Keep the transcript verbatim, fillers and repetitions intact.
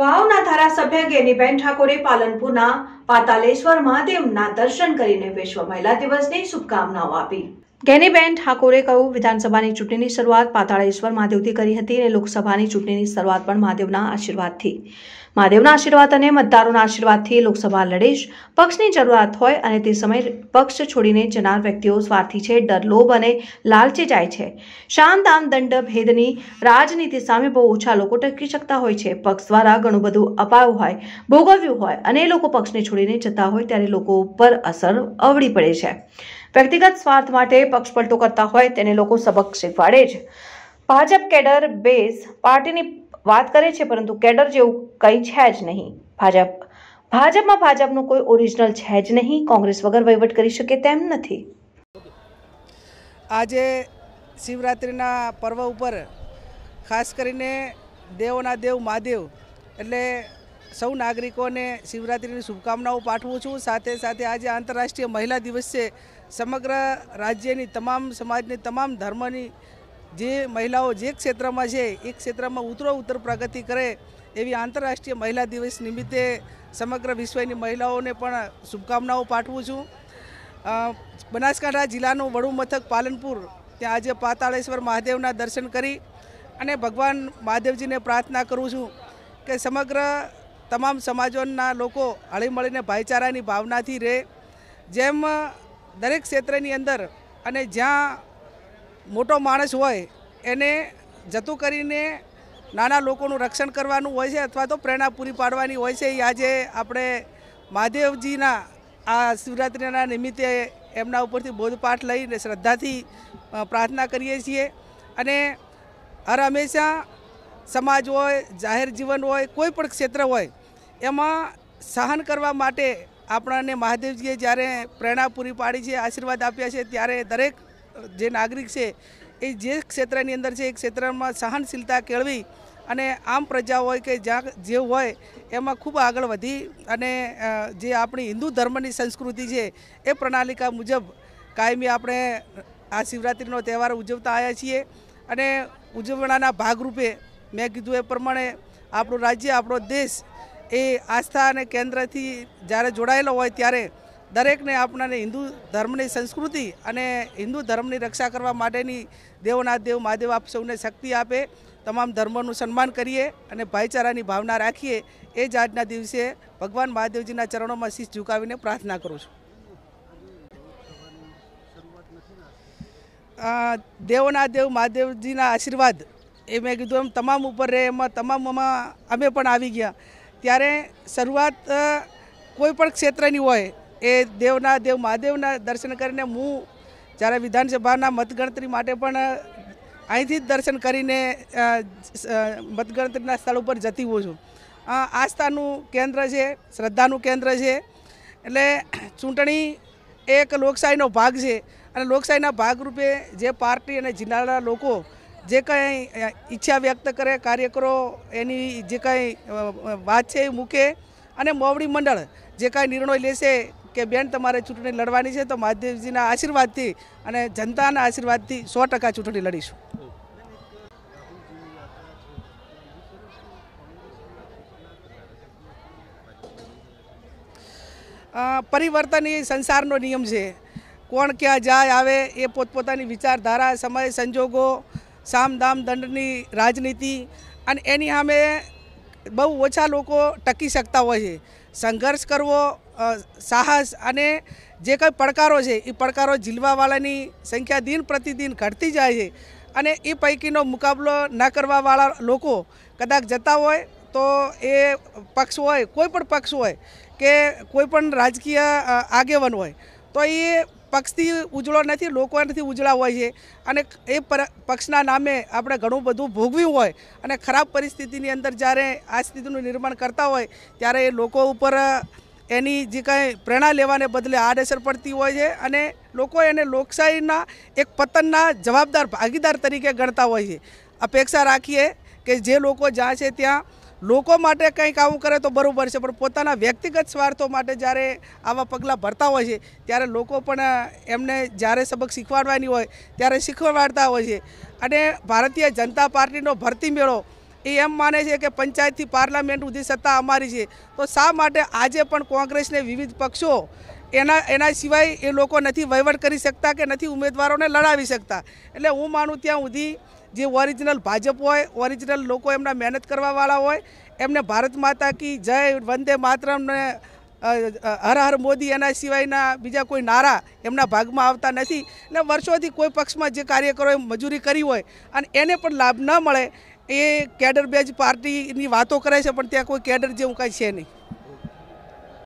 વાવના ધારાસભ્ય ગેનીબેન ઠાકોરે પાલનપુરના પાતાલેશ્વર મહાદેવના દર્શન કરીને વિશ્વ મહિલા દિવસની શુભકામનાઓ આપી। ગેનીબેન ઠાકોરે કહ્યું, વિધાનસભાની ચૂંટણીની શરૂઆત પાતાળેશ્વર મહાદેવથી કરી હતી અને લોકસભાની ચૂંટણીની શરૂઆત પણ મહાદેવના આશીર્વાદથી મહાદેવના આશીર્વાદ અને મતદારોના આશીર્વાદથી લોકસભા લડીશ। પક્ષની જરૂરિયાત હોય અને તે સમયે પક્ષ છોડીને જનાર વ્યક્તિઓ સ્વાર્થી છે, ડર, લોભ અને લાલચે જાય છે। શામ દામ દંડ ભેદની રાજનીતિ સામે બહુ ઓછા લોકો ટકી શકતા હોય છે। પક્ષ દ્વારા ઘણું બધું અપાયું હોય, ભોગવ્યું હોય અને લોકો પક્ષને છોડીને જતા હોય ત્યારે લોકો ઉપર અસર અવળી પડે છે। વ્યક્તિગત સ્વાર્થ માટે પક્ષ પલટો કરતા હોય તેને લોકો સબક શીખવાડે છે। ભાજપ કેડર બેઝ પાર્ટીની વાત કરે છે, પરંતુ કેડર જેવું કંઈ છે જ નહીં। ભાજપ ભાજપમાં ભાજપનું કોઈ ઓરિજિનલ છે જ નહીં। કોંગ્રેસ વગર વહીવટ કરી શકે તેમ નથી। આજે શિવરાત્રિના પર્વ ઉપર ખાસ કરીને દેવોના દેવ મહાદેવ એટલે સૌ નાગરિકોને શિવરાત્રિની શુભકામનાઓ પાઠવું છું। સાથે સાથે આજે આંતરરાષ્ટ્રીય મહિલા દિવસ છે। સમગ્ર રાજ્યની તમામ સમાજની તમામ ધર્મની જે મહિલાઓ જે ક્ષેત્રમાં છે એ ક્ષેત્રમાં ઉત્તરો ઉત્તર પ્રગતિ કરે એવી આંતરરાષ્ટ્રીય મહિલા દિવસ નિમિત્તે સમગ્ર વિશ્વની મહિલાઓને પણ શુભકામનાઓ પાઠવું છું। બનાસકાંઠા જિલ્લાનું વડું મથક પાલનપુર ત્યાં આજે પાતાળેશ્વર મહાદેવના દર્શન કરી અને ભગવાન મહાદેવજીને પ્રાર્થના કરું છું કે સમગ્ર તમામ સમાજોના લોકો હળીમળીને ભાઈચારાની ભાવનાથી રહે। જેમ દરેક ક્ષેત્રની અંદર અને જ્યાં મોટો માણસ હોય એને જતું કરીને નાના લોકોનું રક્ષણ કરવાનું હોય છે અથવા તો પ્રેરણા પૂરી પાડવાની હોય છે। એ આજે આપણે મહાદેવજીના આ શિવરાત્રિના નિમિત્તે એમના ઉપરથી બોધપાઠ લઈને શ્રદ્ધાથી પ્રાર્થના કરીએ છીએ અને હર હંમેશા સમાજ હોય, જાહેર જીવન હોય, કોઈ પણ ક્ષેત્ર હોય એમાં સહન કરવા માટે આપણને મહાદેવજીએ જ્યારે પ્રેરણા પૂરી પાડી છે, આશીર્વાદ આપ્યા છે, ત્યારે દરેક જે નાગરિક છે એ જે ક્ષેત્રની અંદર છે એ ક્ષેત્રમાં સહનશીલતા કેળવી અને આમ પ્રજા હોય કે જ્યાં જે હોય એમાં ખૂબ આગળ વધી અને જે આપણી હિન્દુ ધર્મની સંસ્કૃતિ છે એ પ્રણાલિકા મુજબ કાયમી આપણે આ શિવરાત્રિનો તહેવાર ઉજવતા આવ્યા છીએ અને ઉજવણાના ભાગરૂપે મેં કીધું એ પ્રમાણે આપણું રાજ્ય, આપણો દેશ એ આસ્થા અને કેન્દ્રથી જ્યારે જોડાયેલો હોય ત્યારે દરેકને આપણાને હિન્દુ ધર્મની સંસ્કૃતિ અને હિન્દુ ધર્મની રક્ષા કરવા માટેની દેવોના દેવ મહાદેવ આપ સૌને શક્તિ આપે। તમામ ધર્મોનું સન્માન કરીએ અને ભાઈચારાની ભાવના રાખીએ એ જ આજના દિવસે ભગવાન મહાદેવજીના ચરણોમાં શીશ ઝુકાવીને પ્રાર્થના કરું છું। દેવોના દેવ મહાદેવજીના આશીર્વાદ એ મેં કીધું એમ તમામ ઉપર રહે, એમાં તમામમાં અમે પણ આવી ગયા। ત્યારે શરૂઆત કોઈ પણ ક્ષેત્રની હોય એ દેવના દેવ મહાદેવના દર્શન કરીને હું જ્યારે વિધાનસભાના મતગણતરી માટે પણ અહીંથી જ દર્શન કરીને મતગણતરીના સ્થળ ઉપર જતી હોઉં છું। આસ્થાનું કેન્દ્ર છે, શ્રદ્ધાનું કેન્દ્ર છે, એટલે ચૂંટણી એક લોકશાહીનો ભાગ છે અને લોકશાહીના ભાગરૂપે જે પાર્ટી અને જિલ્લાના લોકો જે કંઈ ઈચ્છા વ્યક્ત કરે, કાર્યકરો એની જે કંઈ વાત છે એ મૂકે અને મોવડી મંડળ જે કાંઈ નિર્ણય લેશે કે બેન તમારે ચૂંટણી લડવાની છે તો મહાદેવજીના આશીર્વાદથી અને જનતાના આશીર્વાદથી સો ટકા ચૂંટણી લડીશું। પરિવર્તન એ સંસારનો નિયમ છે। કોણ ક્યાં જાય આવે એ પોતપોતાની વિચારધારા, સમય, સંજોગો, સામ દામ દંડની રાજનીતિ અને એની સામે બહુ ઓછા લોકો ટકી શકતા હોય છે। સંઘર્ષ કરવો, સાહસ અને જે કંઈ પડકારો છે એ પડકારો ઝીલવાવાળાની સંખ્યા દિન પ્રતિદિન ઘટતી જાય છે અને એ પૈકીનો મુકાબલો ન કરવાવાળા લોકો કદાચ જતા હોય તો એ પક્ષ હોય, કોઈ પણ પક્ષ હોય કે કોઈ પણ રાજકીય આગેવાન હોય તો એ પક્ષથી ઉજળો નથી, લોકોથી ઉજળા હોય છે અને એ પક્ષના નામે આપણે ઘણું બધું ભોગવ્યું હોય અને ખરાબ પરિસ્થિતિની અંદર જ્યારે આ સ્થિતિનું નિર્માણ કરતા હોય ત્યારે એ લોકો ઉપર એની જે કંઈ પ્રેરણા લેવાને બદલે આડઅસર પડતી હોય છે અને લોકો એને લોકશાહીના એક પતનના જવાબદાર ભાગીદાર તરીકે ગણતા હોય છે। અપેક્ષા રાખીએ કે જે લોકો જ્યાં છે ત્યાં લોકો માટે કંઈક આવું કરે તો બરાબર છે, પણ પોતાના વ્યક્તિગત સ્વાર્થો માટે જ્યારે આવા પગલાં ભરતા હોય છે ત્યારે લોકો પણ એમને જ્યારે સબક શીખવાડવાની હોય ત્યારે શીખવાડતા હોય છે। અને ભારતીય જનતા પાર્ટીનો ભરતી મેળો એ એમ માને છે કે પંચાયતથી પાર્લામેન્ટ સુધી સત્તા અમારી છે, તો શા માટે આજે પણ કોંગ્રેસને વિવિધ પક્ષો એના એના સિવાય એ લોકો નથી વહીવટ કરી શકતા કે નથી ઉમેદવારોને લડાવી શકતા? એટલે હું માનું ત્યાં સુધી જે ઓરિજિનલ ભાજપ હોય, ઓરિજિનલ લોકો એમના મહેનત કરવાવાળા હોય, એમને ભારત માતા કી જય, વંદે માતરમ ને હર હર મોદી એના સિવાયના બીજા કોઈ નારા એમના ભાગમાં આવતા નથી. એટલે વર્ષોથી કોઈ પક્ષમાં જે કાર્યકરોએ મજૂરી કરી હોય અને એને પણ લાભ ન મળે, એ કેડર બેઝ પાર્ટીની વાતો કરે છે, પણ ત્યાં કોઈ કેડર જેવું કાંઈ છે નહીં.